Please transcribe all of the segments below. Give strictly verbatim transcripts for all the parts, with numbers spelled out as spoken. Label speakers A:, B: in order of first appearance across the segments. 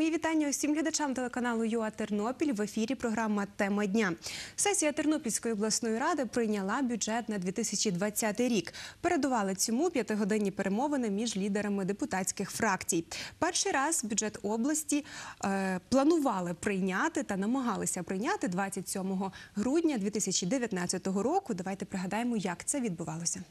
A: Мої вітання усім глядачам телеканалу ЮА Тернопіль. В ефірі програма «Тема дня». Сесія Тернопільської обласної ради прийняла бюджет на дві тисячі двадцятий рік. Передували цьому п'ятигодинні перемовини між лідерами депутатських фракцій. Перший раз бюджет області е, планували прийняти та намагалися прийняти двадцять сьомого грудня дві тисячі дев'ятнадцятого року. Давайте пригадаємо, як це відбувалося.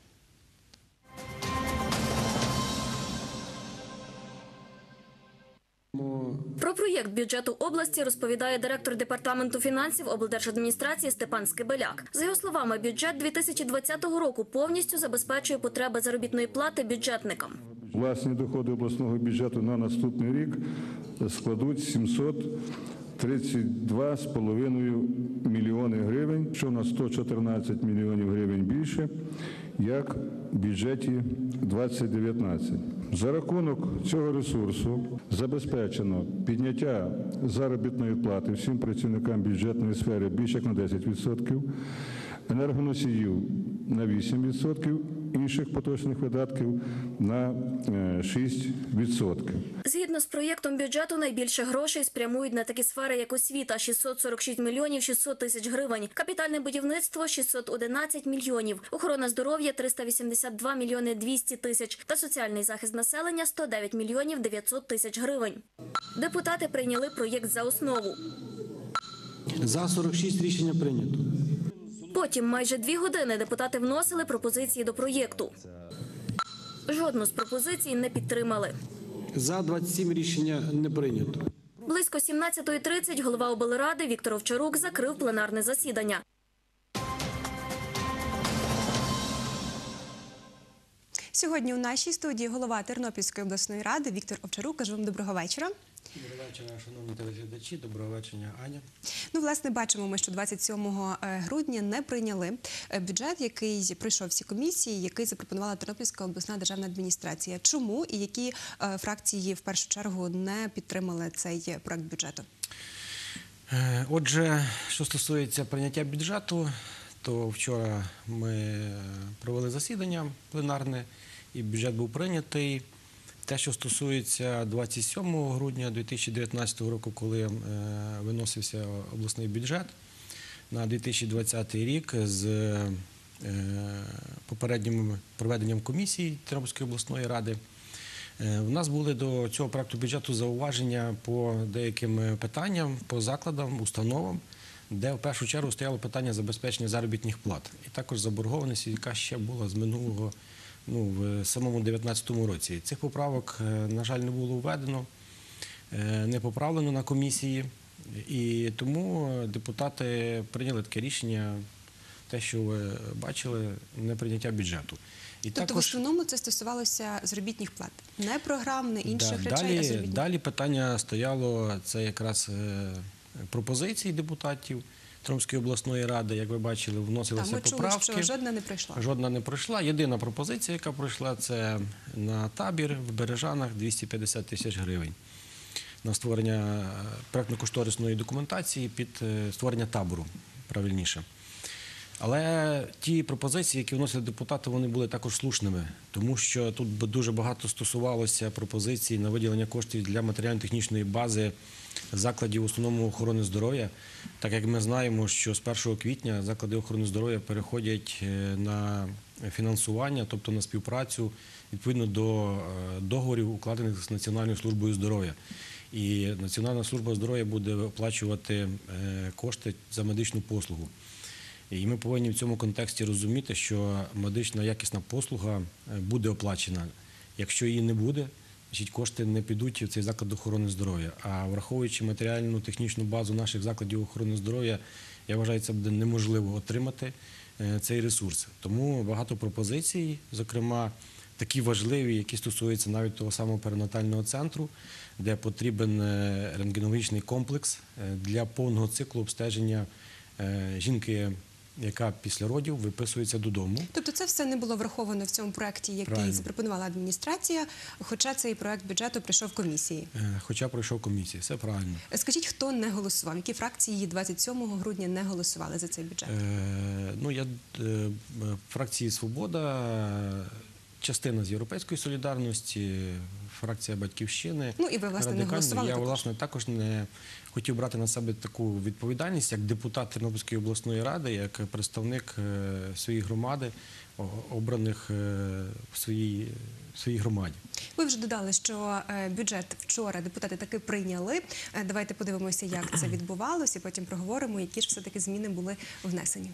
B: Про проєкт бюджету області розповідає директор департаменту фінансів облдержадміністрації Степан Скибеляк. За його словами, бюджет дві тисячі двадцятого року повністю забезпечує потреби заробітної плати бюджетникам.
C: Власні доходи обласного бюджету на наступний рік складуть сімсот тридцять два з половиною мільйони гривень, що на сто чотирнадцять мільйонів гривень більше, як в бюджеті двадцять дев'ятнадцять. За рахунок цього ресурсу забезпечено підняття заробітної плати всім працівникам бюджетної сфери більше як на десять відсотків, енергоносіїв на вісім відсотків, інших поточних видатків на шість відсотків.
B: Згідно з проєктом бюджету, найбільше грошей спрямують на такі сфери, як освіта – шістсот сорок шість мільйонів шістсот тисяч гривень, капітальне будівництво – шістсот одинадцять мільйонів, охорона здоров'я – триста вісімдесят два мільйони двісті тисяч та соціальний захист населення – сто дев'ять мільйонів дев'ятсот тисяч гривень. Депутати прийняли проєкт за основу.
D: За сорок шість рішення прийнято.
B: Потім майже дві години депутати вносили пропозиції до проєкту. Жодну з пропозицій не підтримали.
D: За двадцять сім рішення не прийнято.
B: Близько сімнадцятої тридцять голова облради Віктор Овчарук закрив пленарне засідання.
A: Сьогодні у нашій студії голова Тернопільської обласної ради Віктор Овчарук. Кажу вам доброго вечора.
E: Доброго вечора, шановні телеглядачі, доброго вечора, Аня.
A: Ну, власне, бачимо ми, що двадцять сьомого грудня не прийняли бюджет, який пройшов всі комісії, який запропонувала Тернопільська обласна державна адміністрація. Чому і які фракції в першу чергу не підтримали цей проект бюджету?
E: Отже, що стосується прийняття бюджету, то вчора ми провели засідання пленарне і бюджет був прийнятий. Те, що стосується двадцять сьомого грудня дві тисячі дев'ятнадцятого року, коли е, виносився обласний бюджет на дві тисячі двадцятий рік з е, попереднім проведенням комісії Тернопільської обласної ради, е, у нас були до цього проекту бюджету зауваження по деяким питанням, по закладам, установам, де в першу чергу стояло питання забезпечення заробітних плат. І також заборгованість, яка ще була з минулого Ну, в самому дев'ятнадцятому році. Цих поправок, на жаль, не було введено, не поправлено на комісії. І тому депутати прийняли таке рішення, те, що ви бачили, неприйняття бюджету. І
A: тобто, також... в основному це стосувалося заробітних плат? Не програм, не інших
E: да,
A: речей,
E: далі,
A: а заробітних?
E: Далі питання стояло, це якраз пропозиції депутатів Тернопільської обласної ради, як ви бачили, вносилися
A: Та, ми
E: поправки.
A: Чули, що жодна не пройшла.
E: Жодна не пройшла. Єдина пропозиція, яка пройшла, це на табір в Бережанах двісті п'ятдесят тисяч гривень на створення проектно-кошторисної документації під створення табору, правильніше. Але ті пропозиції, які вносили депутати, вони були також слушними, тому що тут дуже багато стосувалося пропозицій на виділення коштів для матеріально-технічної бази закладів установ охорони здоров'я. Так як ми знаємо, що з першого квітня заклади охорони здоров'я переходять на фінансування, тобто на співпрацю відповідно до договорів, укладених з Національною службою здоров'я. І Національна служба здоров'я буде оплачувати кошти за медичну послугу. І ми повинні в цьому контексті розуміти, що медична якісна послуга буде оплачена. Якщо її не буде, значить кошти не підуть в цей заклад охорони здоров'я. А враховуючи матеріальну технічну базу наших закладів охорони здоров'я, я вважаю, це буде неможливо отримати цей ресурс. Тому багато пропозицій, зокрема такі важливі, які стосуються навіть того самого перинатального центру, де потрібен рентгенологічний комплекс для повного циклу обстеження жінки, яка після родів виписується додому.
A: Тобто це все не було враховано в цьому проєкті, який Правильно. запропонувала адміністрація, хоча цей проєкт бюджету пройшов комісії?
E: Хоча пройшов комісії, все правильно.
A: Скажіть, хто не голосував? Які фракції двадцять сьомого грудня не голосували за цей бюджет?
E: Е, ну, я, е, фракції «Свобода», частина з Європейської солідарності, фракція «Батьківщини».
A: Ну, і ви, власне, не
E: Радикальної.
A: голосували
E: Я,
A: також.
E: власне, також не хотів брати на себе таку відповідальність, як депутат Тернопільської обласної ради, як представник е, своєї громади, о- обраних е, в своїй, в своїй громаді.
A: Ви вже додали, що е, бюджет вчора депутати таки прийняли. Е, Давайте подивимося, як це відбувалося, і потім проговоримо, які ж все-таки зміни були внесені.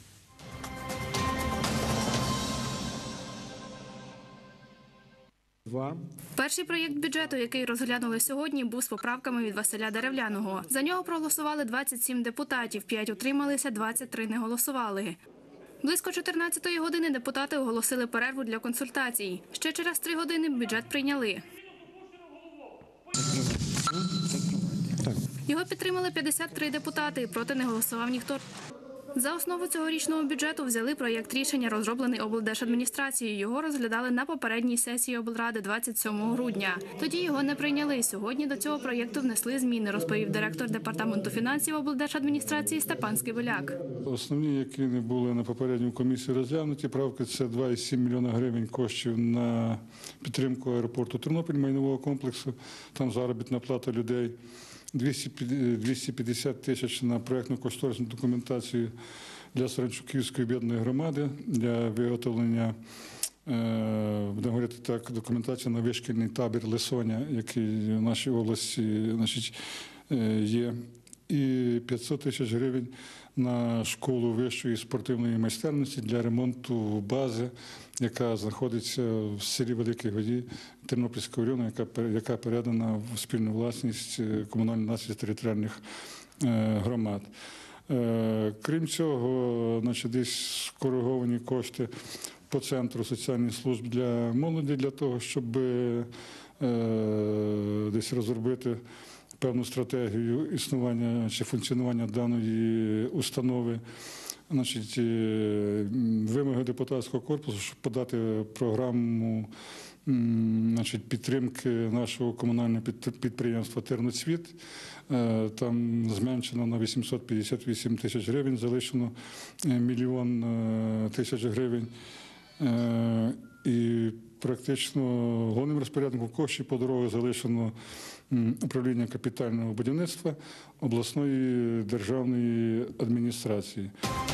D: Два.
F: Перший проєкт бюджету, який розглянули сьогодні, був з поправками від Василя Деревляного. За нього проголосували двадцять сім депутатів, п'ять утрималися, двадцять три не голосували. Близько чотирнадцятої години депутати оголосили перерву для консультацій. Ще через три години бюджет прийняли. Його підтримали п'ятдесят три депутати, проти не голосував ніхто. За основу цьогорічного бюджету взяли проєкт рішення, розроблений облдержадміністрацією. Його розглядали на попередній сесії облради двадцять сьомого грудня. Тоді його не прийняли. Сьогодні до цього проєкту внесли зміни, розповів директор департаменту фінансів облдержадміністрації Степан Скибеляк.
C: Основні, які не були на попередньому комісії розглянуті, правки – це два цілих сім мільйона гривень коштів на підтримку аеропорту Тернопіль, майнового комплексу, там заробітна плата людей, двісті п'ятдесят тисяч на проєктно-кошторисну документацію для Саранчуківської об'єднаної громади, для виготовлення, е, будемо говорити так, документація на вишкільний табір Лисоня, який в нашій області, значить, е, є, і п'ятсот тисяч гривень на школу вищої спортивної майстерності для ремонту бази, яка знаходиться в селі Великій Годі Тернопільського району, яка, пер- яка передана в спільну власність е, комунальної власності територіальних е, громад. Е, Крім цього, значить, десь скориговані кошти по центру соціальних служб для молоді, для того, щоб е, десь розробити певну стратегію існування чи функціонування даної установи. Значить, е, вимоги депутатського корпусу, щоб подати програму м, значить, підтримки нашого комунального підт- підприємства «Терноцвіт». Е, Там зменшено на вісімсот п'ятдесят вісім тисяч гривень, залишено е, мільйон е, тисяч гривень. Е, І практично головним розпорядником коштів по дорогах залишено м, управління капітального будівництва обласної державної адміністрації.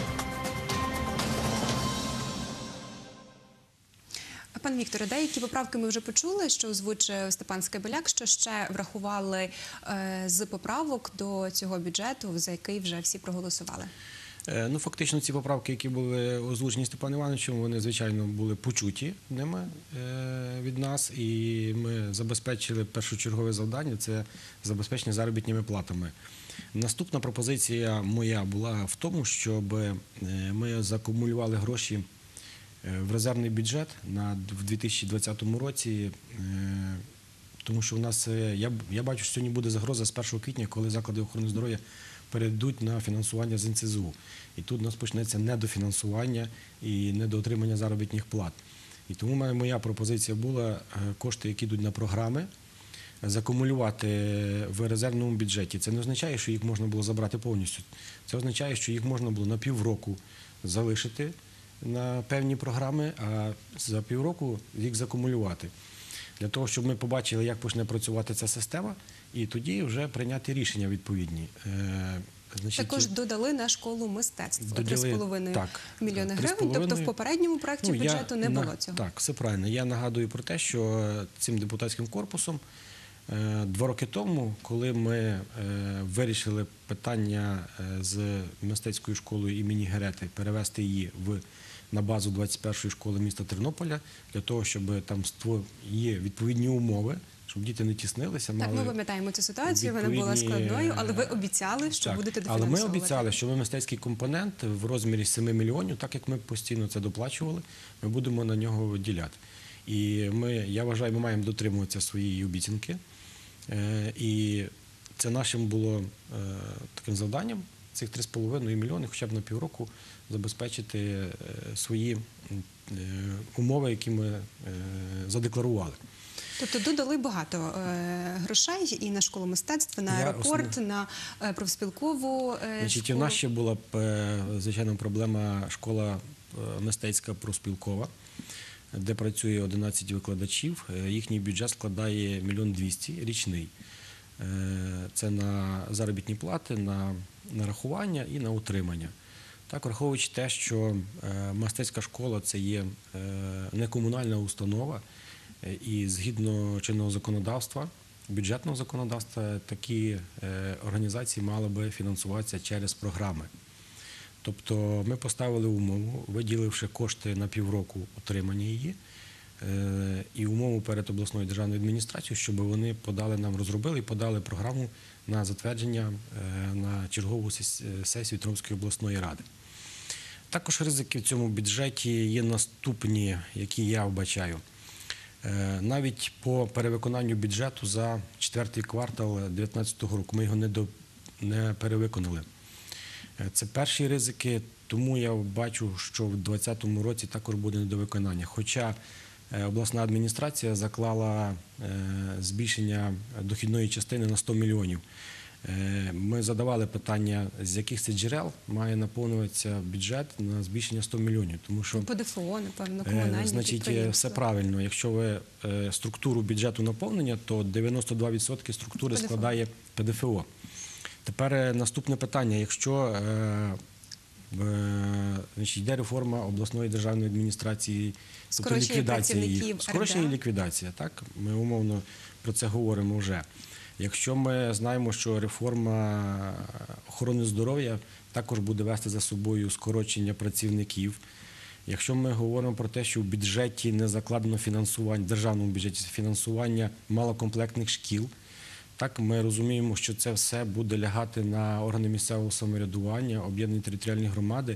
A: Пан Вікторе, деякі поправки ми вже почули, що озвучив Степан Скибеляк, що ще врахували е, з поправок до цього бюджету, за який вже всі проголосували.
E: Е, Ну, фактично, ці поправки, які були озвучені Степаном Івановичем, вони, звичайно, були почуті ними е, від нас, і ми забезпечили першочергове завдання – це забезпечення заробітними платами. Наступна пропозиція моя була в тому, щоб е, ми закумулювали гроші е, в резервний бюджет на в дві тисячі двадцятому році, е, тому що у нас, е, я, я бачу, що сьогодні буде загроза з першого квітня, коли заклади охорони здоров'я перейдуть на фінансування з ен це зе у. І тут у нас почнеться недофінансування і недоотримання заробітних плат. І тому моя- моя пропозиція була е, кошти, які йдуть на програми, закумулювати в резервному бюджеті. Це не означає, що їх можна було забрати повністю. Це означає, що їх можна було на півроку залишити на певні програми, а за півроку їх закумулювати. Для того, щоб ми побачили, як почне працювати ця система, і тоді вже прийняти рішення відповідні. Е, значить,
A: Також додали на школу мистецтва три з
E: Додали,
A: половиною
E: так,
A: мільйони
E: три з
A: гривень, тобто в
E: половиною.
A: попередньому проєкті
E: Ну, я
A: бюджету не
E: на-
A: було цього.
E: Так, все правильно. Я нагадую про те, що цим депутатським корпусом е, два роки тому, коли ми е, вирішили питання е, з мистецькою школою імені Герети перевести її в на базу двадцять першої школи міста Тернополя, для того, щоб там ство- є відповідні умови, щоб діти не тіснилися.
A: Так, ми
E: мали
A: пам'ятаємо цю ситуацію, вона була
E: відповідні,
A: складною, але ви обіцяли, що
E: так,
A: будете
E: але
A: дофінансовувати.
E: ми обіцяли, що ми мистецький компонент в розмірі семи мільйонів, так як ми постійно це доплачували, ми будемо на нього виділяти. І ми, я вважаю, ми маємо дотримуватися своєї обіцянки. Е, І це нашим було е, таким завданням, цих три з половиною мільйони хоча б на півроку забезпечити е, свої е, умови, які ми е, задекларували.
A: Тобто додали багато е, грошей і на школу мистецтва, на
E: Я
A: аеропорт,
E: основ-
A: на е, профспілкову е,
E: Значить, у
A: школу.
E: нас ще була е, звичайно проблема школа е, мистецька профспілкова. де працює одинадцять викладачів. Їхній бюджет складає мільйон двісті річний. Це на заробітні плати, на нарахування і на утримання. Так, враховуючи те, що мистецька школа – це є некомунальна установа, і згідно чинного законодавства, бюджетного законодавства, такі організації мали би фінансуватися через програми. Тобто ми поставили умову, виділивши кошти на півроку утримання її, і умову перед обласною державною адміністрацією, щоб вони подали нам, розробили і подали програму на затвердження на чергову сесію Тернопільської обласної ради. Також ризики в цьому бюджеті є наступні, які я вбачаю. Навіть по перевиконанню бюджету за четвертий квартал дві тисячі дев'ятнадцятого року ми його не, до, не перевиконали. Це перші ризики, тому я бачу, що в двадцятому році також буде недовиконання. Хоча обласна адміністрація заклала збільшення дохідної частини на сто мільйонів. Ми задавали питання, з яких це джерел має наповнюватися бюджет на збільшення сто мільйонів. Тому що,
A: по ДФО, напевно, комунальні
E: значить,
A: підприємства.
E: все правильно. Якщо ви структуру бюджету наповнення, то дев'яносто два відсотки структури
A: ПДФО.
E: складає ПДФО. Тепер наступне питання. Якщо значить, йде реформа обласної державної адміністрації, тобто ліквідація їх, скорочення і ліквідація, так? Ми умовно про це говоримо вже. Якщо ми знаємо, що реформа охорони здоров'я також буде вести за собою скорочення працівників, якщо ми говоримо про те, що в бюджеті не закладено фінансування, в державному бюджеті фінансування малокомплектних шкіл, так, ми розуміємо, що це все буде лягати на органи місцевого самоврядування, об'єднані територіальні громади,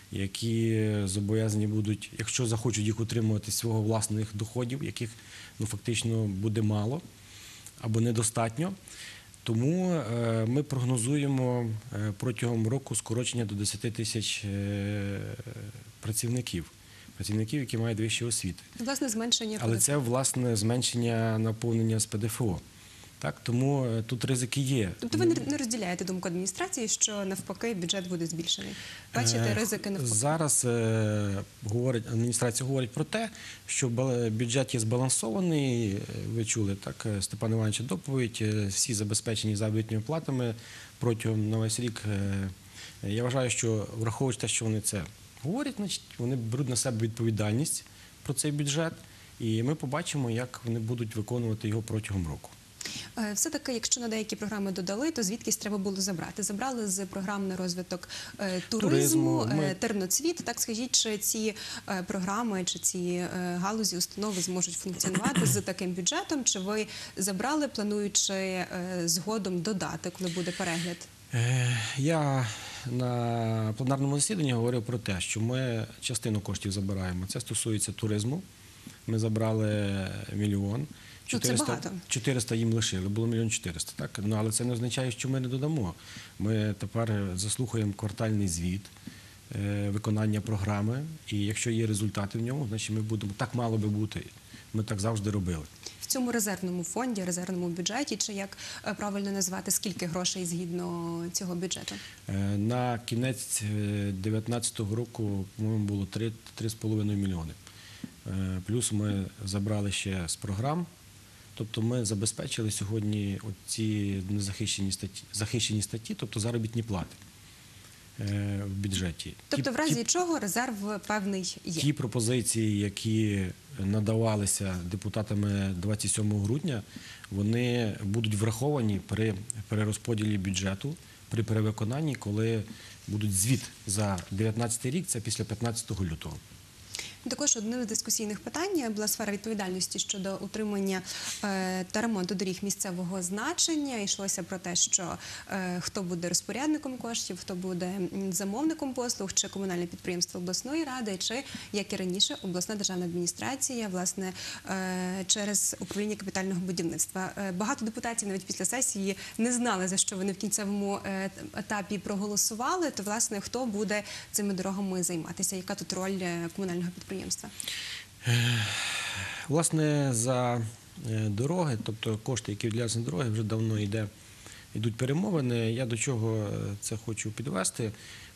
E: які зобов'язані будуть, якщо захочуть їх утримувати, свого власних доходів, яких ну, фактично буде мало або недостатньо. Тому е, ми прогнозуємо е, протягом року скорочення до десяти тисяч е, працівників, працівників, які мають вищу освіту.
A: Власне, зменшення
E: Але
A: ПДФО.
E: це, власне, зменшення наповнення з ПДФО. Так, тому е, тут ризики є.
A: Тобто ви не- не розділяєте думку адміністрації, що навпаки бюджет буде збільшений? Бачите
E: Е,
A: ризики навпаки?
E: Зараз е, говорить, адміністрація говорить про те, що бал- бюджет є збалансований. Е, Ви чули, так, е, Степан Івановича доповідь, е, всі забезпечені заробітними платами протягом на весь рік. Е, Я вважаю, що враховуючи те, що вони це говорять, значить, вони беруть на себе відповідальність про цей бюджет, і ми побачимо, як вони будуть виконувати його протягом року.
A: Е, Все-таки, якщо на деякі програми додали, то звідкись треба було забрати? Забрали з програм на розвиток е, туризму,
E: Туризму,
A: е,
E: ми-
A: терноцвіт. Так скажіть, чи ці е, програми, чи ці е, галузі, установи зможуть функціонувати з таким бюджетом? Чи ви забрали, плануючи е, згодом додати, коли буде перегляд?
E: Е, Я на пленарному засіданні говорив про те, що ми частину коштів забираємо. Це стосується туризму. Ми забрали мільйон.
A: Ну, це багато.
E: чотириста їм лишили, було мільйон чотириста. Так? Ну, але це не означає, що ми не додамо. Ми тепер заслухаємо квартальний звіт е, виконання програми, і якщо є результати в ньому, значить ми будемо, так мало би бути. Ми так завжди робили.
A: В цьому резервному фонді, резервному бюджеті, чи як е, правильно назвати, скільки грошей згідно цього бюджету?
E: Е, На кінець дві тисячі дев'ятнадцятого року, по-моєму, було три з половиною мільйони. Е, Плюс ми забрали ще з програм. Тобто ми забезпечили сьогодні ці незахищені статті, захищені статті, тобто заробітні плати е, в бюджеті.
A: Тобто,
E: Ті-
A: в разі
E: ті-
A: чого резерв певний є?
E: Ті пропозиції, які надавалися депутатами двадцять сьомого грудня, вони будуть враховані при перерозподілі бюджету, при перевиконанні, коли будуть звіт за дев'ятнадцятий рік, це після п'ятнадцятого лютого.
A: Також одним з дискусійних питань була сфера відповідальності щодо утримання е, та ремонту доріг місцевого значення. Йшлося про те, що е, хто буде розпорядником коштів, хто буде м, замовником послуг, чи комунальне підприємство обласної ради, чи, як і раніше, обласна державна адміністрація, власне, е, через управління капітального будівництва. Е, багато депутатів навіть після сесії не знали, за що вони в кінцевому е, етапі проголосували. То, власне, хто буде цими дорогами займатися? Яка тут роль е, комунального підприємства?
E: Власне, за е, дороги, тобто кошти, які виділяються на дороги, вже давно йде, йдуть перемовини. Я до чого це хочу підвести.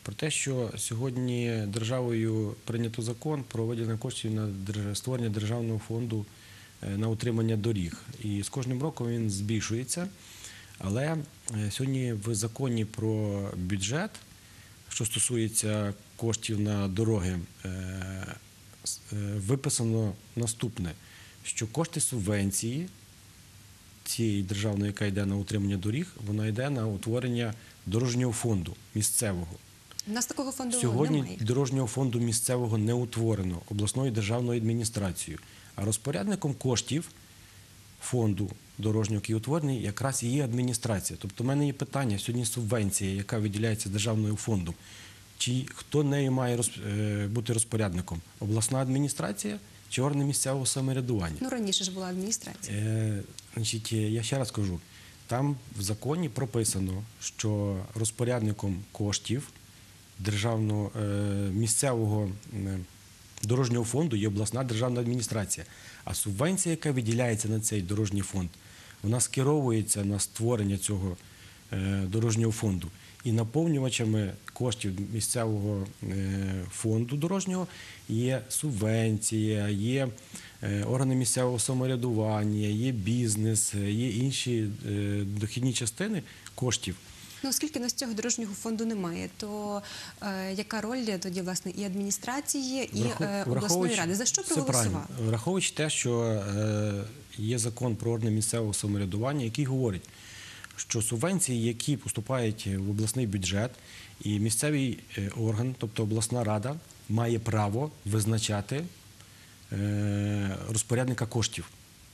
E: про те, що сьогодні державою прийнято закон про виділення коштів на держ- створення державного фонду е, на утримання доріг. І з кожним роком він збільшується. Але е, сьогодні в законі про бюджет, що стосується коштів на дороги, е, с- е, виписано наступне, що кошти субвенції цієї державної, яка йде на утримання доріг, вона йде на утворення дорожнього фонду місцевого.
A: У нас такого фонду
E: Сьогодні
A: немає.
E: дорожнього фонду місцевого не утворено обласною державною адміністрацією, а розпорядником коштів фонду дорожнього, який утворений, якраз і є адміністрація. Тобто в мене є питання, сьогодні субвенція, яка виділяється державною фонду, чи хто нею має роз- е, бути розпорядником? Обласна адміністрація чи органи місцевого самоврядування?
A: Ну, раніше ж була адміністрація.
E: Е, значить, е, я ще раз кажу, там в законі прописано, що розпорядником коштів державного е, місцевого е, дорожнього фонду є обласна державна адміністрація. А субвенція, яка виділяється на цей дорожній фонд, вона скеровується на створення цього е, дорожнього фонду. І наповнювачами коштів місцевого е, фонду дорожнього є субвенція, є е, органи місцевого самоврядування, є бізнес, е, є інші е, дохідні частини коштів.
A: Ну, оскільки на цього дорожнього фонду немає, то е, яка роль тоді, власне, і адміністрації, і
E: Врахов-
A: е, обласної
E: враховуючи-
A: ради? За що
E: Все
A: проголосували?
E: правильно. Враховуючи те, що е, є закон про органи місцевого самоврядування, який говорить, що субвенції, які поступають в обласний бюджет, і місцевий е, орган, тобто обласна рада, має право визначати е, розпорядника коштів.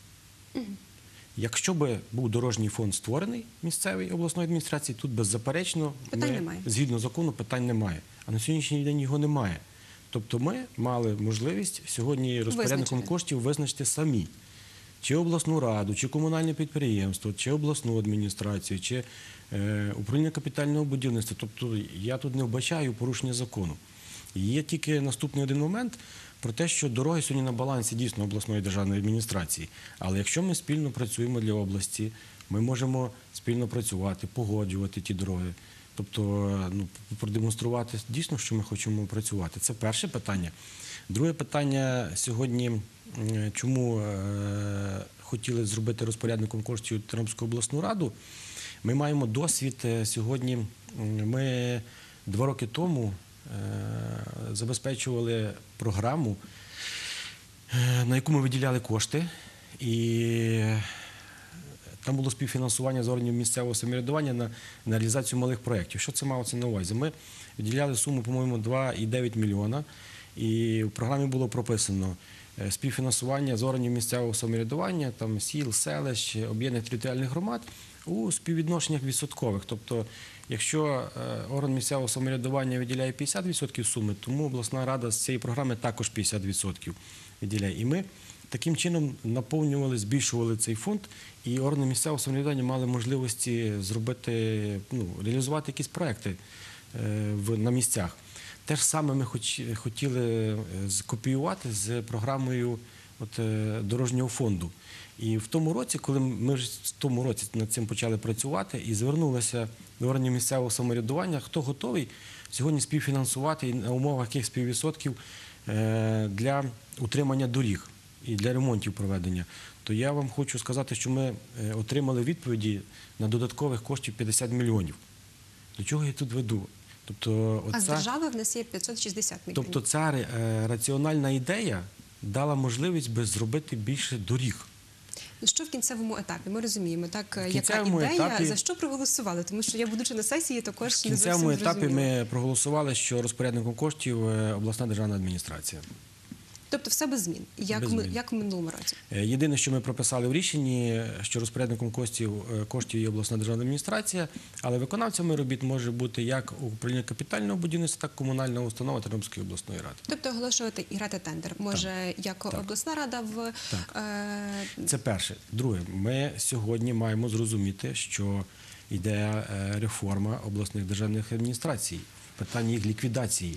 E: Якщо би був дорожній фонд створений місцевий обласної адміністрації, тут беззаперечно,
A: Питань
E: ми,
A: немає.
E: згідно закону, питань немає. А на сьогоднішній день його немає. Тобто ми мали можливість сьогодні розпорядником
A: Визначити.
E: коштів визначити самі. Чи обласну раду, чи комунальне підприємство, чи обласну адміністрацію, чи е, управління капітального будівництва. Тобто я тут не вбачаю порушення закону. Є тільки наступний один момент про те, що дороги сьогодні на балансі дійсно обласної державної адміністрації. Але якщо ми спільно працюємо для області, ми можемо спільно працювати, погоджувати ті дороги. Тобто ну, продемонструвати дійсно, що ми хочемо працювати. Це перше питання. Друге питання сьогодні, м, чому е, хотіли зробити розпорядником коштів Тернопільську обласну раду. Ми маємо досвід е, сьогодні. м, Ми два роки тому е, забезпечували програму, е, на яку ми виділяли кошти. І там було співфінансування з органів місцевого самоврядування на, на реалізацію малих проєктів. Що це мало це на увазі? Ми виділяли суму, по-моєму, два і дев'ять мільйона. І в програмі було прописано е, співфінансування з органів місцевого самоврядування, там сіл, селищ, об'єднаних територіальних громад у співвідношеннях відсоткових. Тобто, якщо е, орган місцевого самоврядування виділяє п'ятдесят відсотків суми, тому обласна рада з цієї програми також п'ятдесят відсотків виділяє. І ми таким чином наповнювали, збільшували цей фонд, і органи місцевого самоврядування мали можливості зробити, ну, реалізувати якісь проекти е, в, на місцях. Те ж саме ми хоч, хотіли е, скопіювати з програмою от, е, дорожнього фонду. І в тому році, коли ми ж в тому році над цим почали працювати і звернулися до органів місцевого самоврядування, хто готовий сьогодні співфінансувати і на умовах яких співвідсотків е, для утримання доріг і для ремонтів проведення, то я вам хочу сказати, що ми е, отримали відповіді на додаткових коштів п'ятдесят мільйонів. До чого я тут веду? Тобто,
A: А з
E: оця-
A: держави в нас є п'ятсот шістдесят мільйонів.
E: Тобто ця е, раціональна ідея дала можливість би зробити більше доріг.
A: Що в кінцевому етапі? Ми розуміємо, так, яка
E: кінцевому
A: ідея,
E: етапі-
A: за що проголосували? Тому що я, будучи на сесії, також
E: В
A: не зовсім
E: кінцевому етапі
A: зрозуміла.
E: ми проголосували, що розпорядником коштів е, обласна державна адміністрація.
A: Тобто все без змін, як,
E: Без
A: ми,
E: змін.
A: як в минулому році.
E: Е, Єдине, що ми прописали в рішенні, що розпорядником коштів, е, коштів є обласна державна адміністрація, але виконавцями робіт може бути як управління капітального будівництва, так і комунальна установа Тернопільської обласної ради.
A: Тобто оголошувати і грати тендер може як
E: Так.
A: обласна рада в
E: Так.
A: е,
E: Це перше. Друге, ми сьогодні маємо зрозуміти, що йде е, реформа обласних державних адміністрацій, питання їх ліквідації.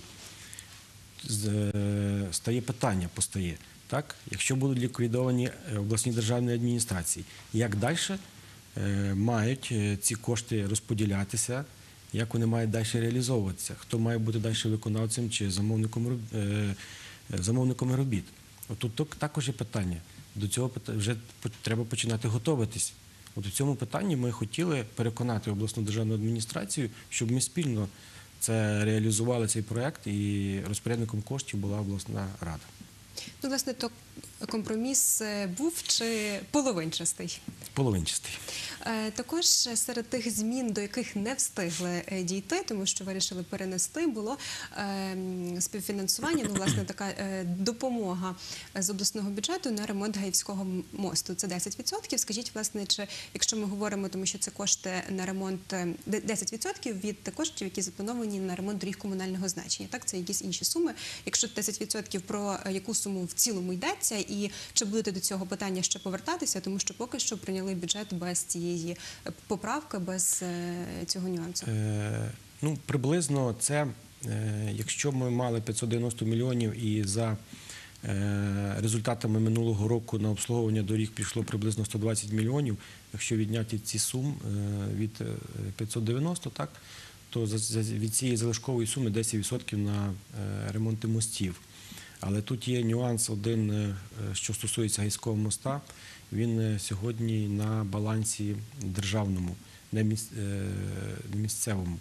E: З- е, Стає питання, постає. Так? Якщо будуть ліквідовані е, обласні державні адміністрації, як далі мають е, ці кошти розподілятися як вони мають далі реалізовуватися, хто має бути далі виконавцем чи замовником, роб- е, замовником робіт. От тут також є питання. До цього пита- вже по- треба починати готуватись. От у цьому питанні ми хотіли переконати обласну державну адміністрацію, щоб ми спільно це реалізували цей проект, і розпорядником коштів була обласна рада.
A: Ну, власне, то компроміс е, був чи половинчастий?
E: Половинчастий.
A: Е, Також серед тих змін, до яких не встигли е, дійти, тому що вирішили перенести, було е, м, співфінансування, ну, власне, така е, допомога з обласного бюджету на ремонт Гаївського м- мосту. Це десять відсотків. Скажіть, власне, чи якщо ми говоримо, тому що це кошти на ремонт, е, де- десять відсотків від коштів, які заплановані на ремонт доріг комунального значення. Так, це якісь інші суми. Якщо десять відсотків, про е, яку суму в цілому йдеться, і чи будете до цього питання ще повертатися, тому що поки що прийняли бюджет без цієї е, поправки, без е, цього нюансу.
E: Е, ну, приблизно це, е, якщо ми мали п'ятсот дев'яносто мільйонів і за е, результатами минулого року на обслуговування доріг пішло приблизно сто двадцять мільйонів, якщо відняти ці суми е, від е, п'ятсот дев'яносто, так, то за- за- від цієї залишкової суми десять відсотків на е, ремонти мостів. Але тут є нюанс один, е, що стосується Гаївського моста. Він е, сьогодні на балансі державному, не міс- е, не місцевому.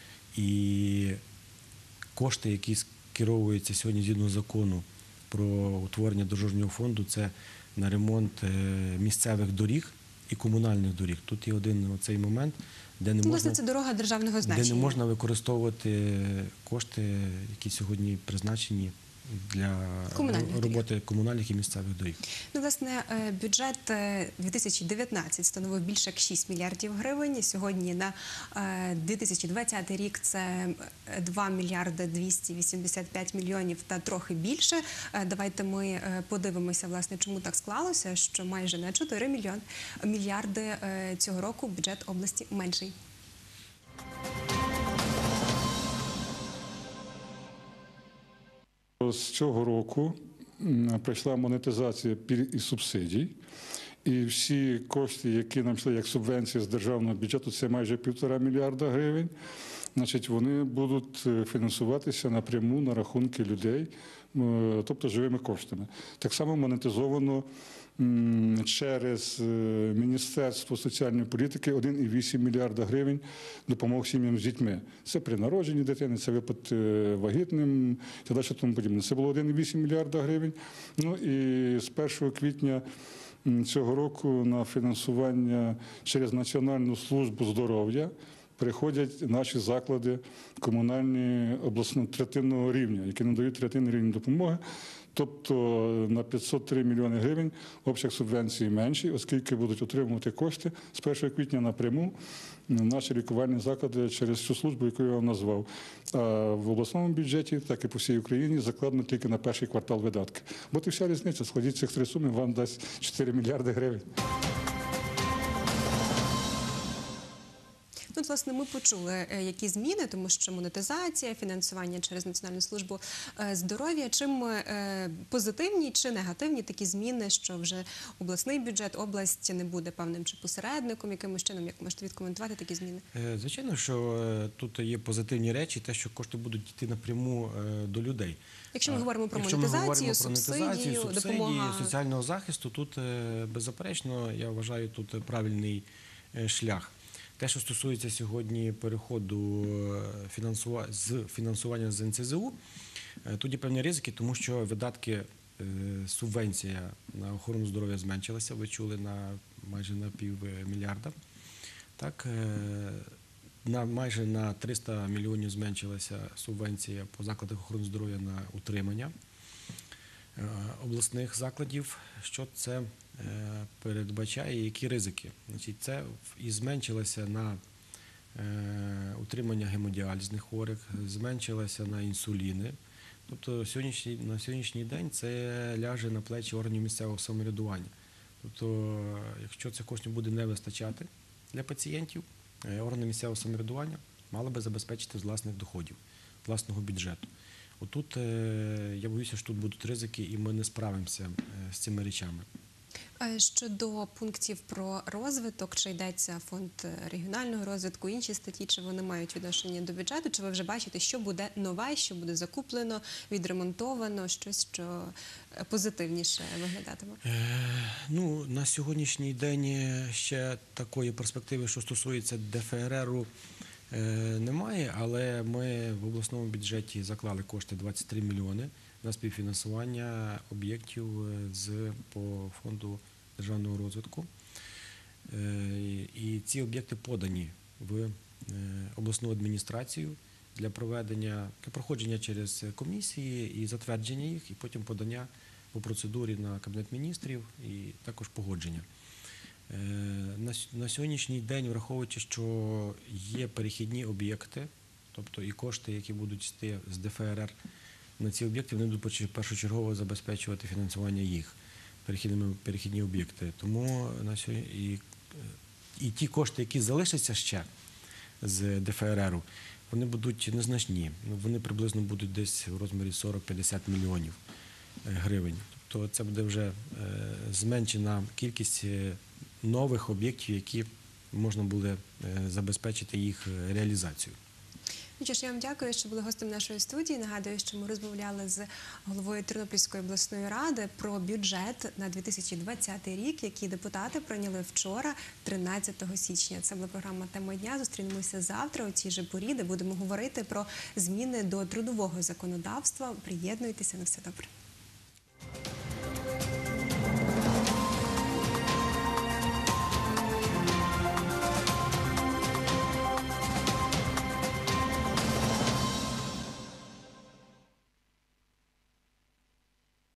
E: І кошти, які скеровуються сьогодні згідно закону про утворення дорожнього фонду, це на ремонт е, місцевих доріг і комунальних доріг. Тут є один оцей момент, де не
A: Ну, власне,
E: можна,
A: це дорога державного
E: де
A: значення.
E: не можна використовувати кошти, які сьогодні призначені для
A: Комунальних доріг.
E: роботи комунальних і місцевих доріг.
A: Ну, власне, е, бюджет е, дві тисячі дев'ятнадцятий становив більше як шість мільярдів гривень. Сьогодні на е, дві тисячі двадцятий рік це е, два мільярди двісті вісімдесят п'ять мільйонів та трохи більше. Е, Давайте ми е, подивимося, власне, чому так склалося, що майже на чотири мільйон, мільярди е, цього року бюджет області менший.
C: З цього року м, прийшла монетизація пільг і субсидій. І всі кошти, які нам йшли як субвенції з державного бюджету, це майже півтора мільярда гривень. Значить, вони будуть е, фінансуватися напряму на рахунки людей, е, тобто живими коштами. Так само монетизовано м, через е, Міністерство соціальної політики один цілих вісім мільярда гривень допомог сім'ям з дітьми. Це при народженні дитини, це випад е, вагітним і так далі, тому подібне. Це було один цілих вісім мільярда гривень. Ну і з першого квітня м, цього року на фінансування через Національну службу здоров'я приходять наші заклади комунальні обласного третинного рівня, які надають третинний рівень допомоги. Тобто на п'ятсот три мільйони гривень обсяг субвенції менший, оскільки будуть отримувати кошти з першого квітня напряму наші лікувальні заклади через цю службу, яку я вам назвав. А в обласному бюджеті, так і по всій Україні, закладено тільки на перший квартал видатки. Бо і вся різниця, складіть цих три суми, вам дасть чотири мільярди гривень.
A: Ну, от, власне, ми почули, е, які зміни, тому що монетизація, фінансування через Національну службу е, здоров'я. Чим е, позитивні чи негативні такі зміни, що вже обласний бюджет, область не буде певним чи посередником, якимось чином, як можете відкоментувати такі зміни?
E: Е, Звичайно, що е, тут є позитивні речі, те, що кошти будуть йти напряму е, до людей.
A: Якщо ми
E: А,
A: говоримо про
E: якщо ми
A: монетизацію,
E: говоримо про монетизацію,
A: субсидію,
E: субсидії,
A: допомога.
E: соціального захисту, тут е, беззаперечно, я вважаю, тут правильний е, шлях. Те, що стосується сьогодні переходу е, фінансува- з фінансування з ен це зе у, е, тут є певні ризики, тому що видатки, е, субвенція на охорону здоров'я зменшилася, ви чули, на майже на пів мільярда. Так, е, на майже на триста мільйонів зменшилася субвенція по закладах охорони здоров'я на утримання е, обласних закладів. Що це е, передбачає, які ризики? Значить, це в- і зменшилося на е, утримання гемодіалізних хворих, зменшилося на інсуліни. Тобто сьогоднішній, на сьогоднішній день це ляже на плечі органів місцевого самоврядування. Тобто, якщо цих коштів буде не вистачати для пацієнтів, е, органи місцевого самоврядування мали би забезпечити з власних доходів, власного бюджету. Отут, е, я боюся, що тут будуть ризики, і ми не справимося е, з цими речами.
A: Е, Щодо пунктів про розвиток, чи йдеться фонд регіонального розвитку, інші статті, чи вони мають відношення до бюджету, чи ви вже бачите, що буде нове, що буде закуплено, відремонтовано, щось, що позитивніше виглядатиме?
E: Е, Ну, на сьогоднішній день ще такої перспективи, що стосується ДФРРу, е, немає, але ми в обласному бюджеті заклали кошти двадцять три мільйони на співфінансування об'єктів з, по фонду державного розвитку. Е, І ці об'єкти подані в е, обласну адміністрацію для проведення, для проходження через комісії і затвердження їх, і потім подання по процедурі на Кабінет міністрів і також погодження. Е, На, с- на сьогоднішній день, враховуючи, що є перехідні об'єкти, тобто і кошти, які будуть йти з ДФРР на ці об'єкти, вони будуть поч- першочергово забезпечувати фінансування їх, перехідними, перехідні об'єкти. Тому на сьогодні і, і ті кошти, які залишаться ще з ДФРРу, вони будуть незначні. Ну, Вони приблизно будуть десь у розмірі сорок-п'ятдесят мільйонів е, гривень. Тобто це буде вже е, зменшена кількість е, нових об'єктів, які можна буде е, забезпечити їх е, реалізацію.
A: Ну що ж, я вам дякую, що були гостем нашої студії. Нагадую, що ми розмовляли з головою Тернопільської обласної ради про бюджет на дві тисячі двадцятий рік, який депутати прийняли вчора, тринадцятого січня. Це була програма «Тема дня». Зустрінемося завтра у цій же порі, де будемо говорити про зміни до трудового законодавства. Приєднуйтеся, на все добре.